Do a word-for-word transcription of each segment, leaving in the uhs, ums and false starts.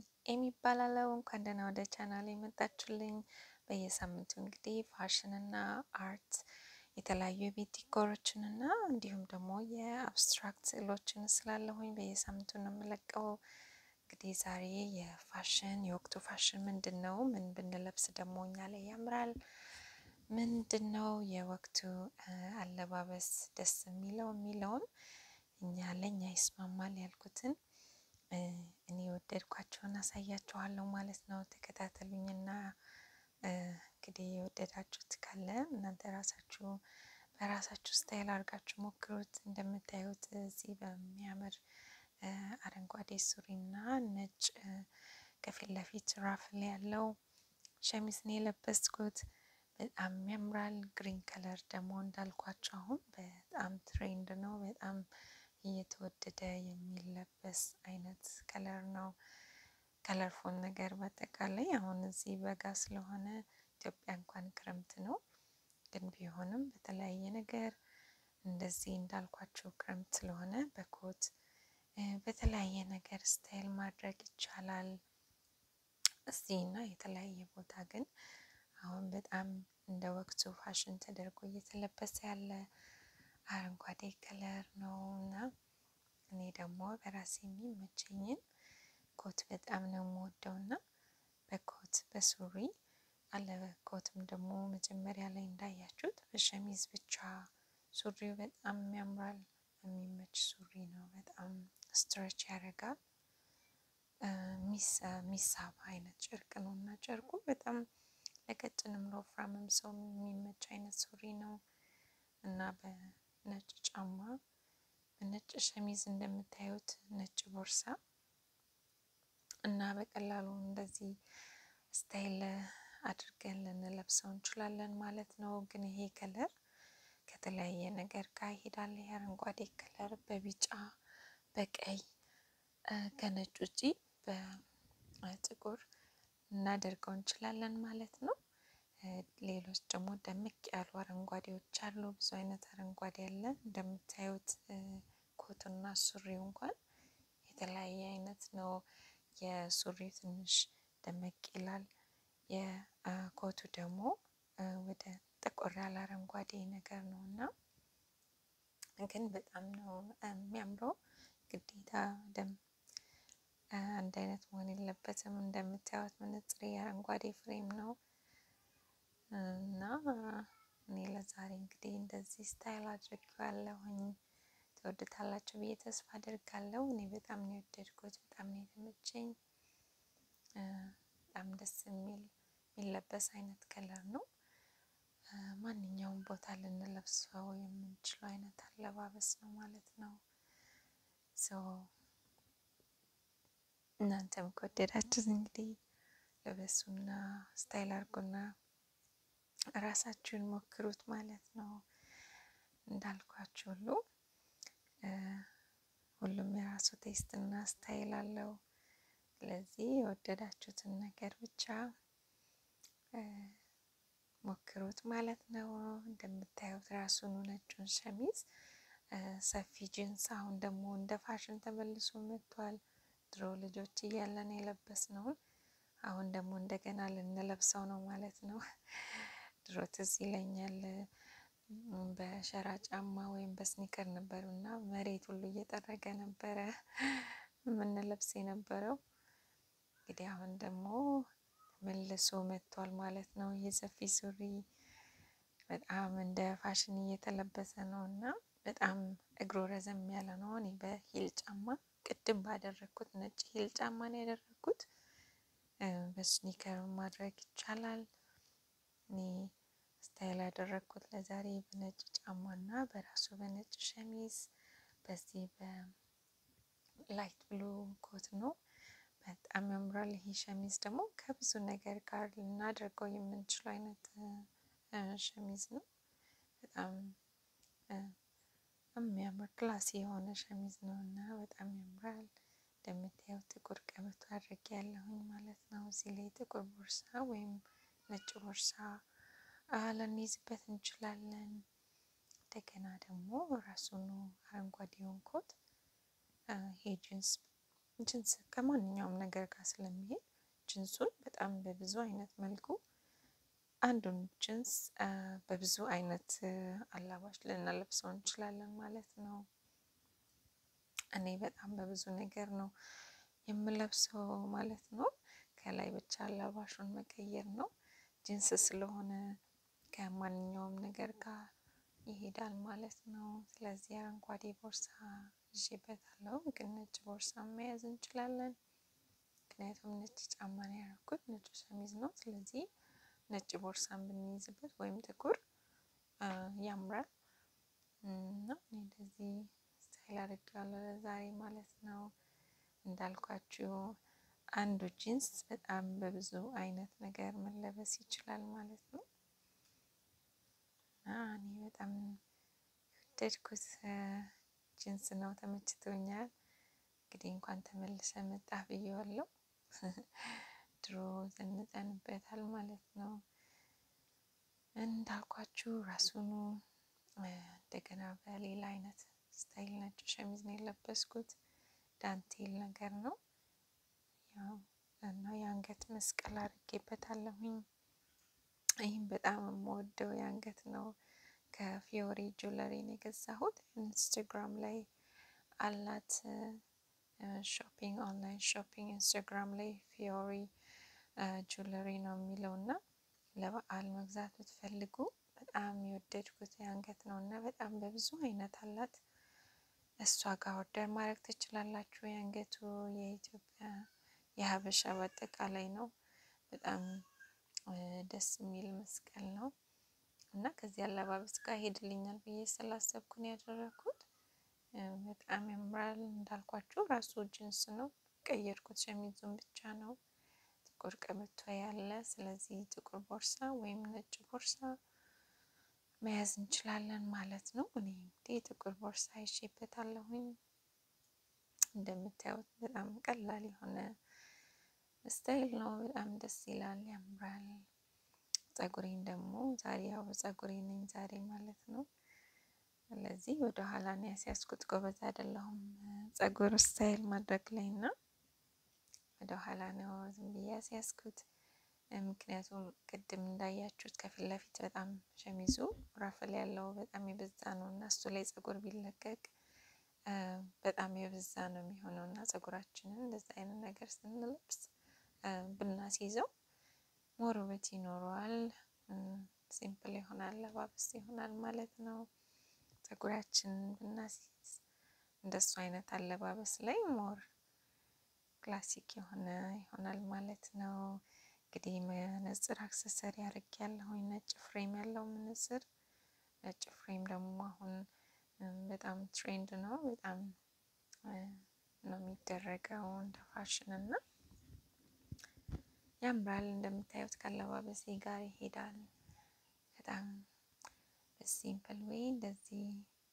ኤሚ ይባላለው እንኳን ደህና ወደ ቻናሌ መጣችሁልኝ። በየሳምንቱ እንግዲህ ፋሽን እና አርት የተለያዩ የቤት ዲኮሮችን እና እንዲሁም ደግሞ የአብስትራክት ስዕሎችን ስላለሁኝ በየሳምንቱ ነው የምለቀው። እንግዲህ ዛሬ የፋሽን የወቅቱ ፋሽን ምንድነው? ምን ብንለብስ ደግሞ እኛ ላይ ያምራል? ምንድነው የወቅቱ አለባበስ ደስ የሚለው የሚለውን እኛ ለኛ ይስማማል ያልኩትን እኔ ወደድኳቸውን አሳያችኋለሁ ማለት ነው። ተከታተሉኝና እንግዲህ የወደዳችሁት ካለ እናንተ ራሳችሁ በራሳችሁ ስታይል አድርጋችሁ ሞክሩት። እንደምታዩት እዚህ በሚያምር አረንጓዴ ሱሪና ነጭ ከፊት ለፊት ራፍል ያለው ሸሚዝ ነው የለበስኩት። በጣም ያምራል። ግሪን ከለር ደግሞ እንዳልኳችሁ አሁን በጣም ትሬንድ ነው። በጣም እየተወደደ የሚለበስ አይነት ከለር ነው። ከለርፉል ነገር በአጠቃላይ አሁን እዚህ በጋ ስለሆነ ኢትዮጵያ እንኳን ክረምት ነው፣ ግን ቢሆንም በተለያየ ነገር እንደዚህ እንዳልኳችሁ ክረምት ስለሆነ በኮት በተለያየ ነገር ስታይል ማድረግ ይቻላል። እዚህና የተለያየ ቦታ ግን አሁን በጣም እንደ ወቅቱ ፋሽን ተደርጎ እየተለበሰ ያለ አረንጓዴ ከለር ነው እና እኔ ደግሞ በራሴ የሚመቸኝን ኮት በጣም ነው የምወደው እና በኮት በሱሪ አለ። ኮትም ደግሞ መጀመሪያ ላይ እንዳያችሁት በሸሚዝ ብቻ ሱሪው በጣም ያምራል። የሚመች ሱሪ ነው። በጣም ስትሬች ያደርጋል። ሚሳብ አይነት ጨርቅ ነው እና ጨርቁ በጣም ለቀጭንም ለወፍራምም ሰው የሚመች አይነት ሱሪ ነው እና በነጭ ጫማ በነጭ ሸሚዝ እንደምታዩት ነጭ ቦርሳ እና በቀላሉ እንደዚህ ስታይል አድርገን ልንለብሰው እንችላለን ማለት ነው። ግን ይሄ ከለር ከተለያየ ነገር ጋር ይሄዳል። ይሄ አረንጓዴ ከለር በቢጫ በቀይ ከነጭ ውጪ በጥቁር እናደርገው እንችላለን ማለት ነው። ሌሎች ደግሞ ደምቅ ያሉ አረንጓዴዎች አሉ። ብዙ አይነት አረንጓዴ አለ። እንደምታዩት ኮቱና ሱሪው እንኳን የተለያየ አይነት ነው። የሱሪው ትንሽ ደመቅ ይላል። የኮቱ ደግሞ ወደ ጥቁር ያለ አረንጓዴ ነገር ነው እና ግን በጣም ነው የሚያምረው። ግዴታ ደም አንድ አይነት መሆን የለበትም። እንደምታዩት መነጽሬ አረንጓዴ ፍሬም ነው እና እኔ ለዛሬ እንግዲህ እንደዚህ ስታይል አድርጌዋለሁኝ። ትወዱታላችሁ ብዬ ተስፋ አደርጋለሁ። እኔ በጣም ነው የወደድኩት። በጣም ነው የተመቸኝ። በጣም ደስ የሚል የሚለበስ አይነት ከለር ነው። ማንኛውም ቦታ ልንለብሰው የምንችለው አይነት አለባበስ ነው ማለት ነው። ሶ እናንተም ከወደዳችሁት እንግዲህ ልበሱና ስታይል አድርጉና ራሳችሁን ሞክሩት ማለት ነው። እንዳልኳችሁ ሁሉ ሁሉም የራሱ ቴስት እና ስታይል አለው። ስለዚህ የወደዳችሁትን ነገር ብቻ ሞክሩት ማለት ነው። እንደምታዩት ራሱን ነጩን ሸሚዝ ሰፊ ጂንስ አሁን ደግሞ እንደ ፋሽን ተመልሶ መጥቷል። ድሮ ልጆች እያለን የለበስነውን አሁን ደግሞ እንደገና ልንለብሰው ነው ማለት ነው። ድሮ ትዝ ይለኛል በሸራ ጫማ ወይም በስኒከር ነበርና መሬት ሁሉ እየጠረገ ነበረ የምንለብስ የነበረው። እንግዲህ አሁን ደግሞ መልሶ መጥቷል ማለት ነው። የሰፊ ሱሪ በጣም እንደ ፋሽን እየተለበሰ ነው እና በጣም እግሩ ረዘም ያለ ነው። እኔ በሂል ጫማ ቅድም ባደረኩት ነጭ ሂል ጫማ ነው ያደረኩት። በስኒከር ማድረግ ይቻላል። እኔ ስታይል ያደረኩት ለዛሬ በነጭ ጫማና በራሱ በነጭ ሸሚዝ በዚህ በላይት ብሉ ኮት ነው። በጣም ያምራል። ይሄ ሸሚዝ ደግሞ ከብዙ ነገር ጋር ልናደርገው የምንችለው አይነት ሸሚዝ ነው። በጣም የሚያምር ክላሲ የሆነ ሸሚዝ ነው እና በጣም ያምራል። እንደምታዩት ጥቁር ቀበቶ አድርጌያለሁኝ ማለት ነው። እዚህ ላይ ጥቁር ቦርሳ ወይም ነጭ ቦርሳ ልንይዝበት እንችላለን። እንደገና ደግሞ ራሱን አረንጓዴውን ኮት ይሄ ጂንስ ጅንስ ከማንኛውም ነገር ጋር ስለሚሄድ ጅንሱን በጣም በብዙ አይነት መልኩ አንዱን ጅንስ በብዙ አይነት አላባሽ ልንለብሰው እንችላለን ማለት ነው። እኔ በጣም በብዙ ነገር ነው የምለብሰው ማለት ነው። ከላይ ብቻ አላባሹን መቀየር ነው። ጅንስ ስለሆነ ከማንኛውም ነገር ጋር ይሄዳል ማለት ነው። ስለዚህ አረንጓዴ ቦርሳ ይዤበታለሁ፣ ግን ነጭ ቦርሳ መያዝ እንችላለን። ምክንያቱም ነጭ ጫማ ነው ያደረኩት፣ ነጭ ሸሚዝ ነው። ስለዚህ ነጭ ቦርሳን ብንይዝበት ወይም ጥቁር ያምራል እና እንደዚህ ስታይል አድርጌዋለሁ ለዛሬ ማለት ነው። እንዳልኳችሁ አንዱ ጂንስ በጣም በብዙ አይነት ነገር መለበስ ይችላል ማለት ነው። እኔ በጣም የወደድኩት ጂንስ ነው፣ ተመችቶኛል። እንግዲህ እንኳን ተመልሰ መጣ ብዬዋለሁ። ድሮ ዘንጠንበታል ማለት ነው። እንዳልኳችሁ ራሱኑ እንደገና በሌላ አይነት ስታይል ነጭ ሸሚዝ ነው የለበስኩት። ዳንቴል ነገር ነው ያው እና የአንገት መስቀል አድርጌበታለሁኝ። ይህም በጣም የምወደው የአንገት ነው። ከፊዮሪ ጁለሪ ነው የገዛሁት። ኢንስታግራም ላይ አላት ሾፒንግ፣ ኦንላይን ሾፒንግ ኢንስታግራም ላይ ፊዮሪ ጁለሪ ነው የሚለው እና ለበዓል መግዛት ብትፈልጉ በጣም የወደድኩት የአንገት ነው እና በጣም በብዙ አይነት አላት። እሷ ጋር ኦርደር ማድረግ ትችላላችሁ። የአንገቱ የኢትዮጵያ የሀበሻ በአጠቃላይ ነው። በጣም ደስ የሚል መስቀል ነው እና ከዚህ አለባበስ ጋር ሄድልኛል ብዬ ስላሰብኩ ነው ያደረኩት። በጣም ያምራል። እንዳልኳችሁ ራሱ ጅንስ ነው፣ ቀየርኩት ሸሚዙን ብቻ ነው። ጥቁር ቀበቶ ያለ፣ ስለዚህ ጥቁር ቦርሳ ወይም ነጭ ቦርሳ መያዝ እንችላለን ማለት ነው። እኔ እንግዲህ ጥቁር ቦርሳ ይዤበታለሁኝ። እንደምታዩት በጣም ቀላል የሆነ ስታይል ነው። በጣም ደስ ይላል፣ ያምራል። ፀጉሬን ደግሞ ዛሬ ያው ፀጉሬ ነኝ ዛሬ ማለት ነው። ስለዚህ ወደ ኋላ ነው ያስያዝኩት። ጎበዝ አይደለሁም ፀጉር ስታይል ማድረግ ላይ እና ወደ ኋላ ነው ዝም ብዬ ያስያዝኩት። ምክንያቱም ቅድም እንዳያችሁት ከፊት ለፊት በጣም ሸሚዙ ራፍል ያለው በጣም የበዛ ነው እና እሱ ላይ ፀጉር ቢለቀቅ በጣም የበዛ ነው የሚሆነው እና ፀጉራችንን እንደዛ አይነት ነገር ስንለብስ ብናስይዘው ሞር ውበት ይኖረዋል። ሲምፕል የሆነ አለባበስ ይሆናል ማለት ነው። ፀጉራችንን ብናስይዝ እንደሱ አይነት አለባበስ ላይ ሞር ክላሲክ የሆነ ይሆናል ማለት ነው። እንግዲህ መነጽር አክሰሰሪ አድርጌያለሁኝ። ነጭ ፍሬም ያለው መነጽር። ነጭ ፍሬም ደግሞ አሁን በጣም ትሬንድ ነው፣ በጣም ነው የሚደረገው እንደ ፋሽን እና ያምራል። እንደምታዩት ካለባበሴ ጋር ይሄዳል። በጣም በሲምፕል ዌይ እንደዚህ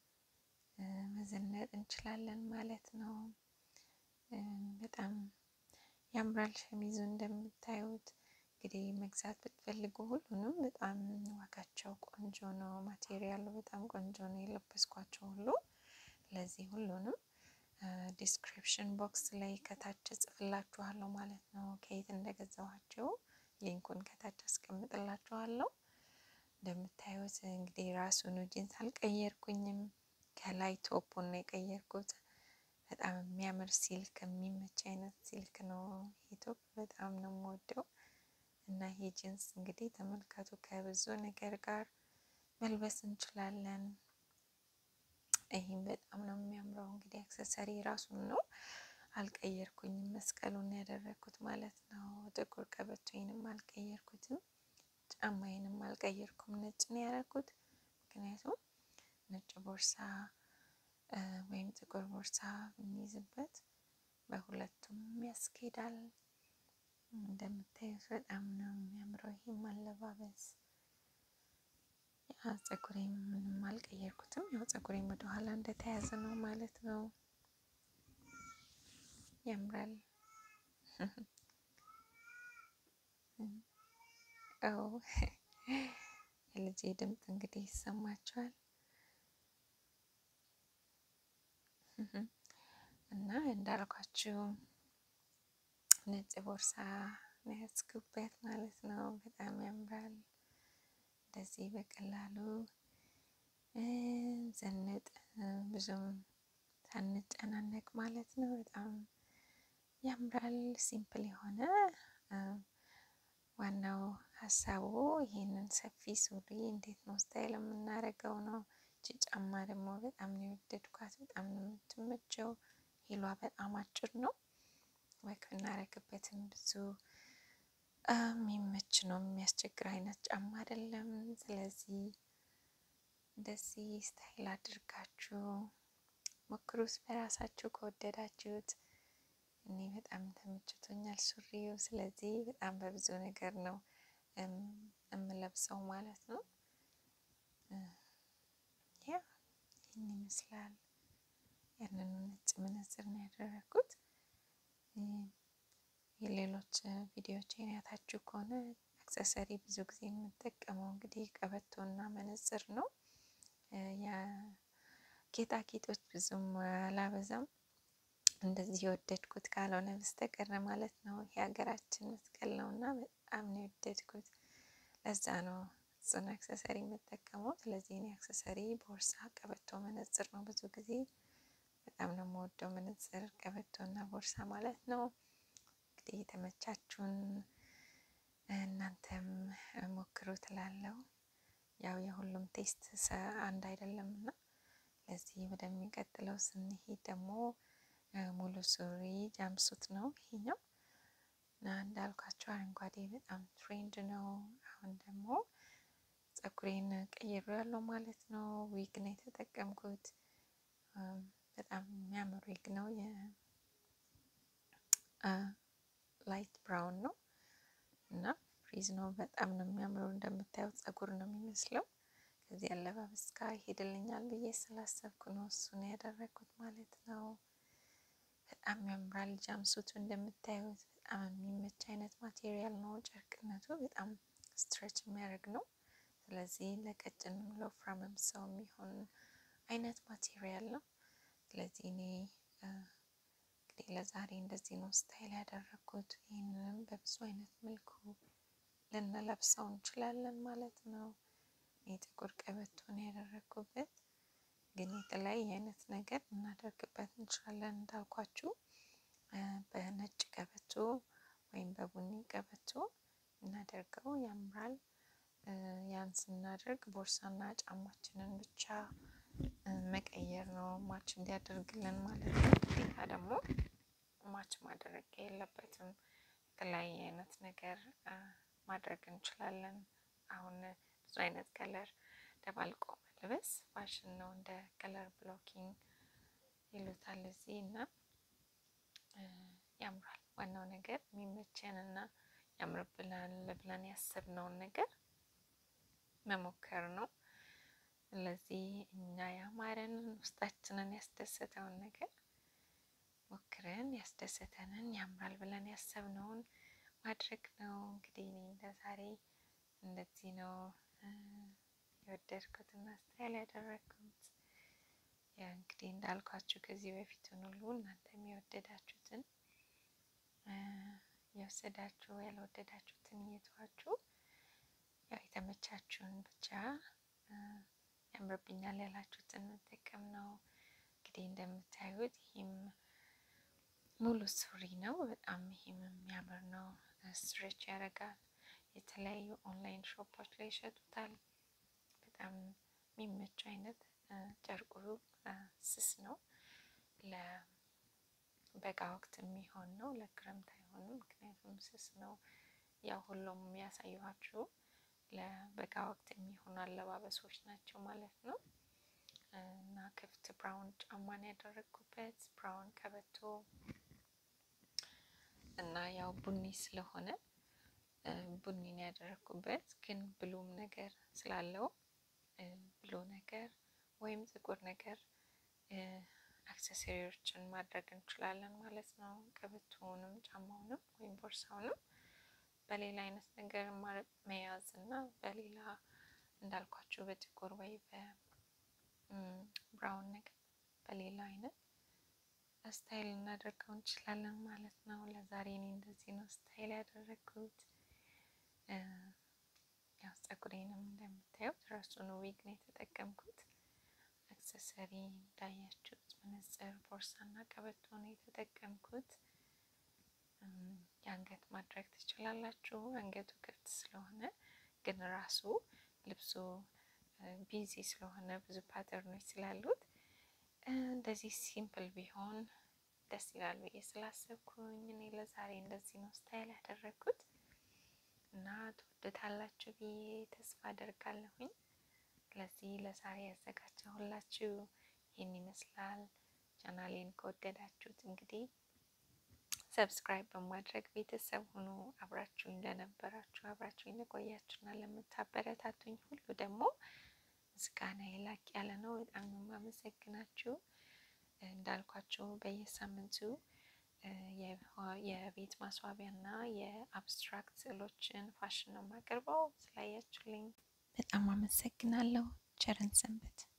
መዘነጥ እንችላለን ማለት ነው። በጣም ያምራል ሸሚዙ እንደምታዩት። እንግዲህ መግዛት ብትፈልጉ ሁሉንም በጣም ዋጋቸው ቆንጆ ነው። ማቴሪያሉ በጣም ቆንጆ ነው፣ የለበስኳቸው ሁሉ። ለዚህ ሁሉንም ዲስክሪፕሽን ቦክስ ላይ ከታች ጽፍላችኋለሁ ማለት ነው። ከየት እንደገዛኋቸው ሊንኩን ከታች አስቀምጥላችኋለሁ። እንደምታዩት እንግዲህ ራሱን ጂንስ አልቀየርኩኝም። ከላይ ቶፑን ነው የቀየርኩት። በጣም የሚያምር ሲልክ፣ የሚመች አይነት ሲልክ ነው። ይሄ ቶፕ በጣም ነው የምወደው እና ይሄ ጂንስ እንግዲህ ተመልከቱ ከብዙ ነገር ጋር መልበስ እንችላለን። ይሄም በጣም ነው የሚያምረው። እንግዲህ አክሰሰሪ ራሱን ነው አልቀየርኩኝም፣ መስቀሉን ያደረኩት ማለት ነው። ጥቁር ቀበቶዬንም አልቀየርኩትም፣ ጫማዬንም አልቀየርኩም፣ ነጭ ነው ያደረኩት። ምክንያቱም ነጭ ቦርሳ ወይም ጥቁር ቦርሳ የሚይዝበት በሁለቱም ያስኬዳል። እንደምታዩት በጣም ነው የሚያምረው ይሄም አለባበስ። ያ ፀጉሬም ምንም አልቀየርኩትም፣ ያው ፀጉሬም ወደ ኋላ እንደተያዘ ነው ማለት ነው። ያምራል። አዎ የልጄ ድምፅ እንግዲህ ይሰማችኋል እና እንዳልኳችሁ ነጭ ቦርሳ ነው ያዝኩበት ማለት ነው። በጣም ያምራል። እንደዚህ በቀላሉ ዘንጥ ብዙም ሳንጨናነቅ ማለት ነው። በጣም ያምራል። ሲምፕል የሆነ ዋናው ሀሳቡ ይሄንን ሰፊ ሱሪ እንዴት ነው ስታይል የምናደርገው ነው። እቺ ጫማ ደግሞ በጣም ነው የወደድኳት። በጣም ነው የምትመቸው። ሂሏ በጣም አጭር ነው። ወክ እናደርግበትም ብዙ የሚመች ነው። የሚያስቸግር አይነት ጫማ አይደለም። ስለዚህ እንደዚህ ስታይል አድርጋችሁ ሞክሩት በራሳችሁ ከወደዳችሁት። እኔ በጣም ተመችቶኛል ሱሪው። ስለዚህ በጣም በብዙ ነገር ነው የምለብሰው ማለት ነው። ያ ይህን ይመስላል። ያንን ነጭ መነጽር ነው ያደረኩት። የሌሎች ቪዲዮዎችን ያያችሁ ከሆነ አክሰሰሪ ብዙ ጊዜ የምጠቀመው እንግዲህ ቀበቶና መነጽር ነው። የጌጣጌጦች ብዙም አላበዛም እንደዚህ የወደድኩት ካልሆነ በስተቀር ማለት ነው። የሀገራችን መስቀል ነውና በጣም ነው የወደድኩት። ለዛ ነው እሱን አክሰሰሪ የምጠቀመው። ስለዚህ እኔ አክሰሰሪ ቦርሳ፣ ቀበቶ፣ መነጽር ነው ብዙ ጊዜ። በጣም ነው የምወደው መነጽር፣ ቀበቶና ቦርሳ ማለት ነው። እንግዲህ የተመቻችሁን እናንተም ሞክሩ ትላለሁ። ያው የሁሉም ቴስት አንድ አይደለምና ለዚህ ወደሚቀጥለው ስንሄድ ደግሞ ሙሉ ሱሪ ጃምሱት ነው ይሄኛው። እና እንዳልኳቸው አረንጓዴ በጣም ትሬንድ ነው። አሁን ደግሞ ፀጉሬን ቀይሬያለሁ ማለት ነው። ዊግ ነው የተጠቀምኩት። በጣም የሚያምር ዊግ ነው። የ ላይት ብራውን ነው እና ፍሪዝ ነው። በጣም ነው የሚያምረው። እንደምታዩት ፀጉር ነው የሚመስለው። ከዚህ አለባበስ ጋር ይሄድልኛል ብዬ ስላሰብኩ ነው እሱን ያደረኩት ማለት ነው። በጣም ያምራል። ጃምሱቱ እንደምታዩት በጣም የሚመች አይነት ማቴሪያል ነው። ጨርቅነቱ በጣም ስትሬች የሚያደርግ ነው። ስለዚህ ለቀጭንም ለወፍራምም ሰው የሚሆን አይነት ማቴሪያል ነው። ስለዚህ እኔ እንግዲህ ለዛሬ እንደዚህ ነው ስታይል ያደረኩት። ይህንንም በብዙ አይነት መልኩ ልንለብሰው እንችላለን ማለት ነው። የጥቁር ቀበቶን ያደረኩበት ግን የተለያየ አይነት ነገር እናደርግበት እንችላለን። እንዳልኳችሁ በነጭ ቀበቶ ወይም በቡኒ ቀበቶ እናደርገው ያምራል። ያን ስናደርግ ቦርሳና ጫማችንን ብቻ መቀየር ነው ማች እንዲያደርግልን ማለት ነው። ግዴታ ደግሞ ማች ማድረግ የለበትም። የተለያየ አይነት ነገር ማድረግ እንችላለን። አሁን ብዙ አይነት ከለር ደባልቆ መልበስ ፋሽን ነው። እንደ ከለር ብሎኪንግ ይሉታል እዚህ እና ያምራል። ዋናው ነገር የሚመቸን እና ያምርብናል ብለን ያሰብነውን ነገር መሞከር ነው። ስለዚህ እኛ ያማረን ውስጣችንን ያስደሰተውን ነገር ሞክረን ያስደሰተንን ያምራል ብለን ያሰብነውን ማድረግ ነው። እንግዲህ እኔ ለዛሬ እንደዚህ ነው የወደድኩት እና ስታይል ያደረኩት። ያ እንግዲህ እንዳልኳችሁ ከዚህ በፊቱን ሁሉ እናንተም የወደዳችሁትን የወሰዳችሁ ያልወደዳችሁትን እየተዋችሁ ያው የተመቻችሁን ብቻ ያምርብኛል ያላችሁትን መጠቀም ነው። እንግዲህ እንደምታዩት ይህም ሙሉ ሱሪ ነው። በጣም ይህም የሚያምር ነው። ስትሬች ያደርጋል። የተለያዩ ኦንላይን ሾፖች ላይ ይሸጡታል። በጣም የሚመች አይነት ጨርቁ ስስ ነው። ለበጋ ወቅት የሚሆን ነው። ለክረምት አይሆንም፣ ምክንያቱም ስስ ነው። ያው ሁሉም የሚያሳዩዋችሁ ለበጋ ወቅት የሚሆኑ አለባበሶች ናቸው ማለት ነው። እና ክፍት ብራውን ጫማን ያደረኩበት ብራውን ቀበቶ እና ያው ቡኒ ስለሆነ ቡኒን ያደረኩበት ግን ብሉም ነገር ስላለው ብሉ ነገር ወይም ጥቁር ነገር አክሰሰሪዎችን ማድረግ እንችላለን ማለት ነው። ቀበቶውንም ጫማውንም ወይም ቦርሳውንም በሌላ አይነት ነገር መያዝ እና በሌላ እንዳልኳችሁ በጥቁር ወይ በብራውን ነገር በሌላ አይነት ስታይል እናደርገው እንችላለን ማለት ነው። ለዛሬ እኔ እንደዚህ ነው ስታይል ያደረኩት። ያው ፀጉሬንም እንደምታዩት ራሱን ዊግ ነው የተጠቀምኩት። አክሰሰሪ እንዳያችሁት መነጽር፣ ቦርሳና ቀበቶ ነው የተጠቀምኩት። የአንገት ማድረግ ትችላላችሁ። አንገቱ ክፍት ስለሆነ ግን ራሱ ልብሱ ቢዚ ስለሆነ ብዙ ፓተርኖች ስላሉት እንደዚህ ሲምፕል ቢሆን ደስ ይላል ብዬ ስላሰብኩኝ እኔ ለዛሬ እንደዚህ ነው ስታይል ያደረኩት እና ትወዱታላችሁ ብዬ ተስፋ አደርጋለሁኝ። ስለዚህ ለዛሬ ያዘጋጀሁላችሁ ይህን ይመስላል። ቻናሌን ከወደዳችሁት እንግዲህ ሰብስክራይብ በማድረግ ቤተሰብ ሁኑ። አብራችሁኝ ለነበራችሁ አብራችሁኝ ለቆያችሁና ለምታበረታቱኝ ሁሉ ደግሞ ምስጋና ላቅ ያለ ነው። በጣም ነው የማመሰግናችሁ። እንዳልኳችሁ በየሳምንቱ የቤት ማስዋቢያና የአብስትራክት ስዕሎችን ፋሽን ነው የማቀርበው። ስላያችሁልኝ በጣም አመሰግናለሁ። ቸርን ሰንብት።